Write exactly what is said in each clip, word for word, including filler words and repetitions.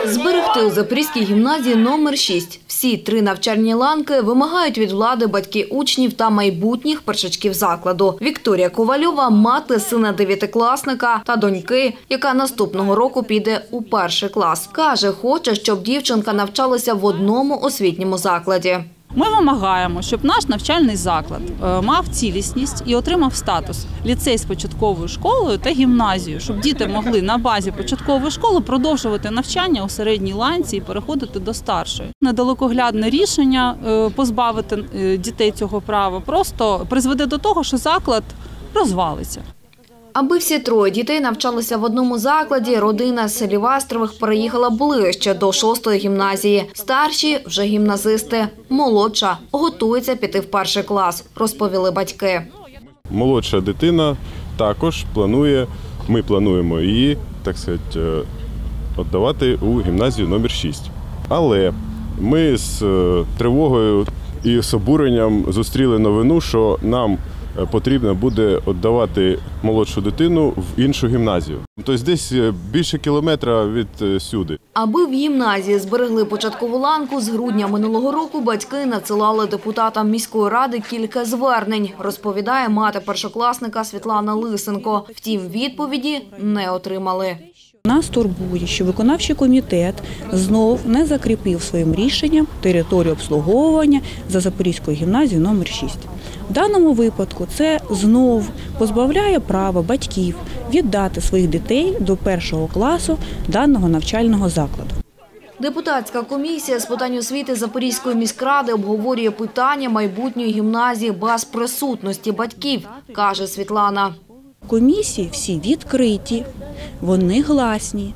Зберегти у Запорізькій гімназії номер шість всі три навчальні ланки вимагають від влади батьки учнів та майбутніх першачків закладу. Вікторія Ковальова – мати сина дев'ятикласника та доньки, яка наступного року піде у перший клас. Каже, хоче, щоб дівчинка навчалася в одному освітньому закладі. Ми вимагаємо, щоб наш навчальний заклад мав цілісність і отримав статус ліцей з початковою школою та гімназією, щоб діти могли на базі початкової школи продовжувати навчання у середній ланці і переходити до старшої. Недалекоглядне рішення позбавити дітей цього права просто призведе до того, що заклад розвалиться. Аби всі троє дітей навчалися в одному закладі, родина Селівастрових переїхала ближче до шостої гімназії. Старші – вже гімназисти, молодша – готується піти в перший клас, розповіли батьки. Молодша дитина також планує, ми плануємо її, так сказати, віддавати у гімназію номер шість. Але ми з тривогою і з обуренням зустріли новину, що нам потрібно буде віддавати молодшу дитину в іншу гімназію. Тобто десь більше кілометра від сюди. Аби в гімназії зберегли початкову ланку, з грудня минулого року батьки надсилали депутатам міської ради кілька звернень, розповідає мати першокласника Світлана Лисенко. Втім, відповіді не отримали. Нас турбує, що виконавчий комітет знов не закріпив своїм рішенням територію обслуговування за Запорізькою гімназією номер шість. В даному випадку це знов позбавляє права батьків віддати своїх дітей до першого класу даного навчального закладу. Депутатська комісія з питань освіти Запорізької міськради обговорює питання майбутньої гімназії без присутності батьків, каже Світлана. Комісії всі відкриті, вони гласні,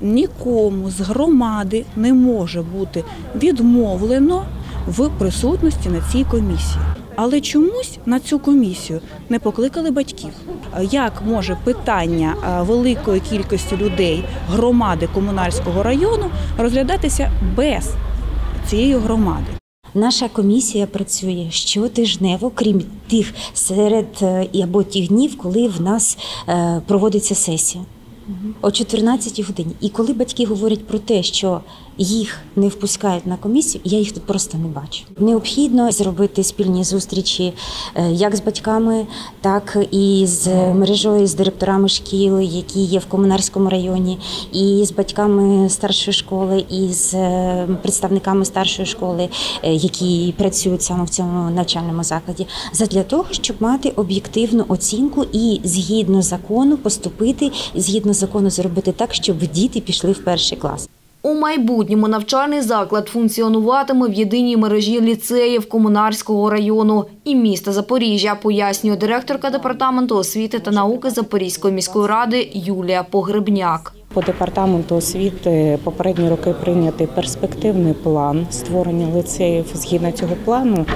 нікому з громади не може бути відмовлено в присутності на цій комісії. Але чомусь на цю комісію не покликали батьків. Як може питання великої кількості людей громади Комунарського району розглядатися без цієї громади? Наша комісія працює щотижнево, крім тих серед або тих днів, коли в нас проводиться сесія. О чотирнадцятій годині. І коли батьки говорять про те, що їх не впускають на комісію, я їх тут просто не бачу. Необхідно зробити спільні зустрічі як з батьками, так і з мережою, з директорами шкіл, які є в Комунарському районі, і з батьками старшої школи, і з представниками старшої школи, які працюють саме в цьому навчальному закладі, задля того, щоб мати об'єктивну оцінку і згідно закону поступити, згідно закону зробити так, щоб діти пішли в перший клас. У майбутньому навчальний заклад функціонуватиме в єдиній мережі ліцеїв Комунарського району і міста Запоріжжя, пояснює директорка департаменту освіти та науки Запорізької міської ради Юлія Погребняк. По департаменту освіти попередні роки прийнятий перспективний план створення ліцеїв. Згідно цього плану,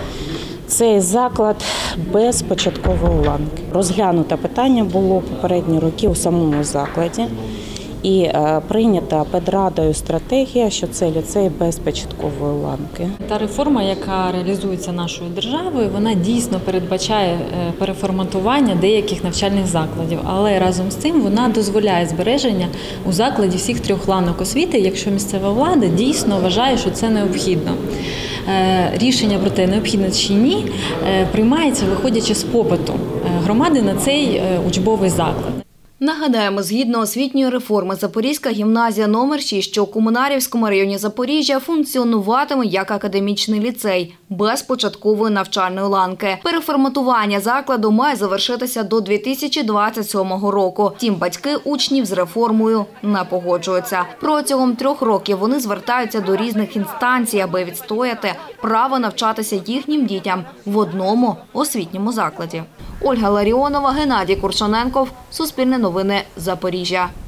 цей заклад без початкової ланки. Розглянуте питання було попередні роки у самому закладі. І прийнята педрадою стратегія, що це ліцей без початкової ланки. Та реформа, яка реалізується нашою державою, вона дійсно передбачає переформатування деяких навчальних закладів. Але разом з цим вона дозволяє збереження у закладі всіх трьох ланок освіти, якщо місцева влада дійсно вважає, що це необхідно. Рішення про те, необхідно чи ні, приймається виходячи з попиту громади на цей учбовий заклад. Нагадаємо, згідно освітньої реформи, Запорізька гімназія номер шість, що у Комунарівському районі Запоріжжя, функціонуватиме як академічний ліцей, без початкової навчальної ланки. Переформатування закладу має завершитися до дві тисячі двадцять сьомого року. Втім, батьки учнів з реформою не погоджуються. Протягом трьох років вони звертаються до різних інстанцій, аби відстояти право навчатися їхнім дітям в одному освітньому закладі. Ольга Ларіонова, Геннадій Курчаненков, Суспільне новини, Запоріжжя.